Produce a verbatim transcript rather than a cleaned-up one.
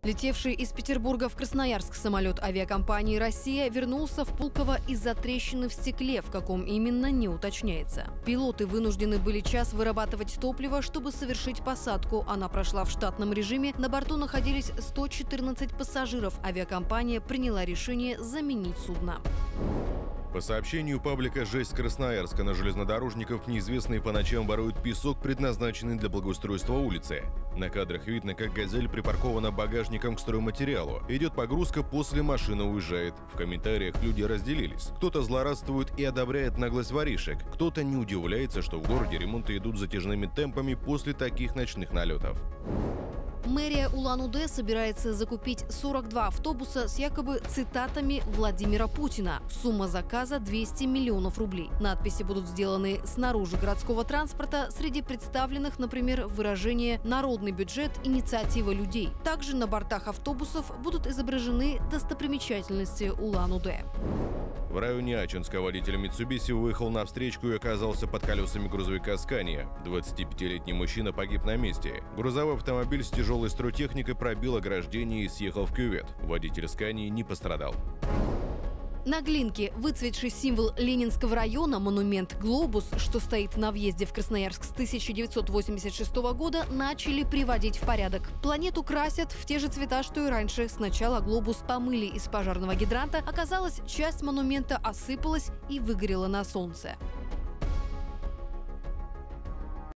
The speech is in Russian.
Летевший из Петербурга в Красноярск самолет авиакомпании «Россия» вернулся в Пулково из-за трещины в стекле, в каком именно не уточняется. Пилоты вынуждены были час вырабатывать топливо, чтобы совершить посадку. Она прошла в штатном режиме. На борту находились сто четырнадцать пассажиров. Авиакомпания приняла решение заменить судно. По сообщению паблика «Жесть Красноярска», на железнодорожников неизвестные по ночам воруют песок, предназначенный для благоустройства улицы. На кадрах видно, как «Газель» припаркована багажником к стройматериалу. Идет погрузка, после машина уезжает. В комментариях люди разделились. Кто-то злорадствует и одобряет наглость воришек. Кто-то не удивляется, что в городе ремонты идут затяжными темпами после таких ночных налетов. Мэрия Улан-Удэ собирается закупить сорок два автобуса с якобы цитатами Владимира Путина. Сумма заказа – двести миллионов рублей. Надписи будут сделаны снаружи городского транспорта. Среди представленных, например, выражение «народный бюджет, инициатива людей». Также на бортах автобусов будут изображены достопримечательности Улан-Удэ. В районе Ачинска водитель Mitsubishi выехал на встречку и оказался под колесами грузовика «Скания». двадцатипятилетний мужчина погиб на месте. Грузовой автомобиль с тяжелой стройтехникой пробил ограждение и съехал в кювет. Водитель «Скании» не пострадал. На Глинке выцветший символ Ленинского района монумент «Глобус», что стоит на въезде в Красноярск с тысяча девятьсот восемьдесят шестого года, начали приводить в порядок. Планету красят в те же цвета, что и раньше. Сначала глобус помыли из пожарного гидранта. Оказалось, часть монумента осыпалась и выгорела на солнце.